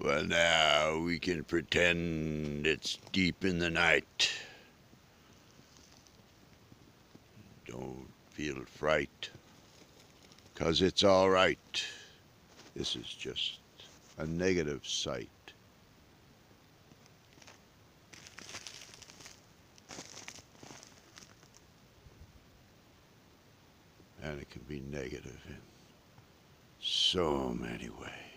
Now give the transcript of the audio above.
Well, now we can pretend it's deep in the night. Don't feel fright, 'cause it's all right. This is just a negative sight. And it can be negative in so many ways.